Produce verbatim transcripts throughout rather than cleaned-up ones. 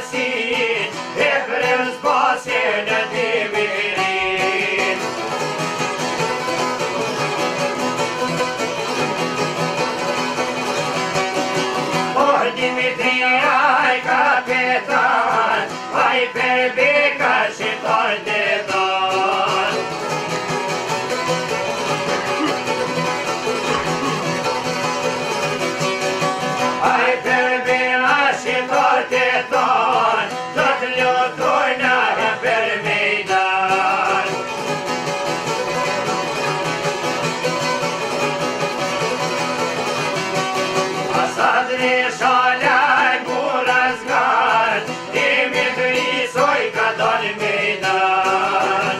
spasit, e vrem spasirea divirin. O Dimitrie, ai capitan, ai perbica și tot de tot. Ai perbica și tot de tot, tot le-o per meidan. Asad reșalea-i gura zgar, Dimitrie soi ca doar meidan.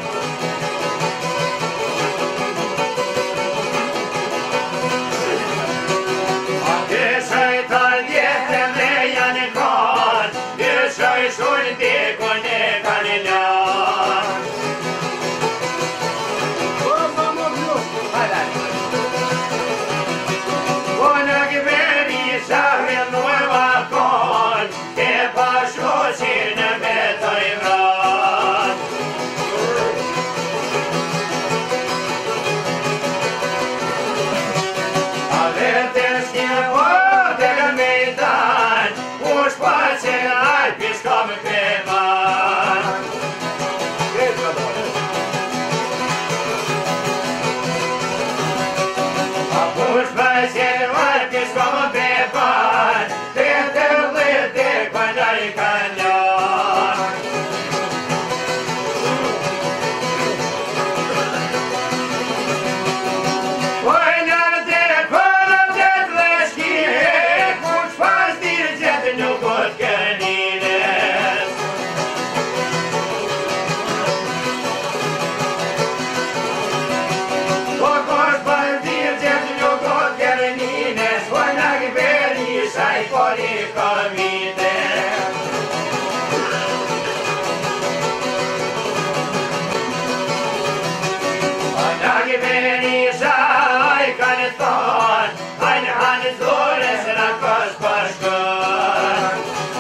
Deci-ai tal de femeia în con, deci-ai șuri de cone care le-am. Bună gverișa în nueva con, te pașo și ne metoi vrat. Aveți schimbatele meidan, uși pace ai piscam creman. Uși pace ai piscam creman, te te lăte coanai canean. Oi ne-am de până de tlășchie, uși pace dirget nu pot cănine. Uși pace dirget nu pot cănine, Sfânta Gverișa-i porică mine. Sfânta Gverișa-i canton, Haine ani zure săracos pașcări.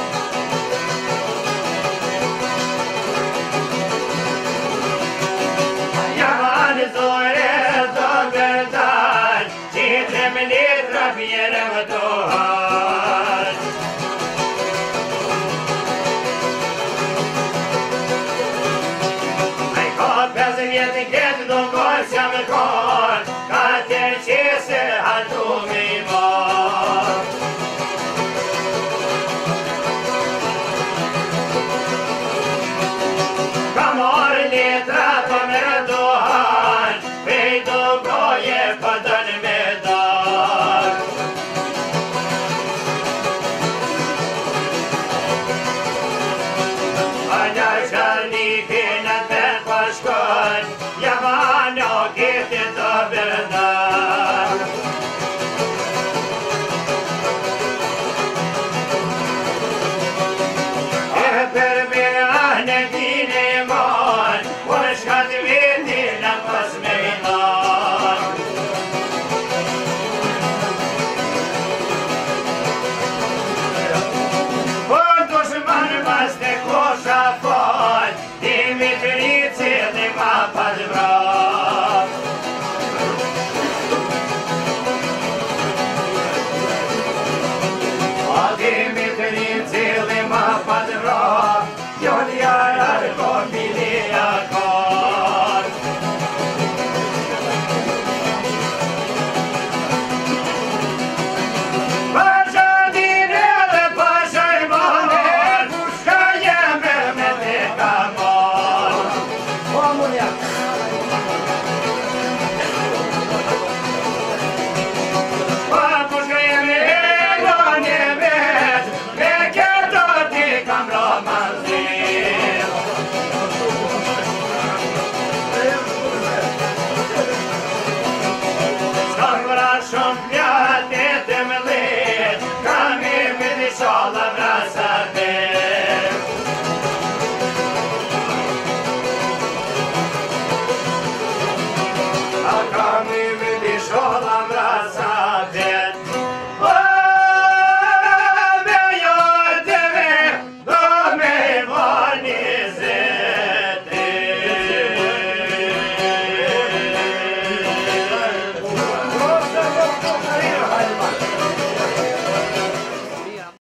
Ia-mă ani zure doberdani, Și tremeni trăpiere mătohani. Ai copează viete ghet non corsiam con, Ca te cese hatumi mor. Camor ne trato merdohan, Vei dogoje padan medan. Anya-șarnichi ne-ten pașconi, Ia-mă-ne-o ghete de verdad.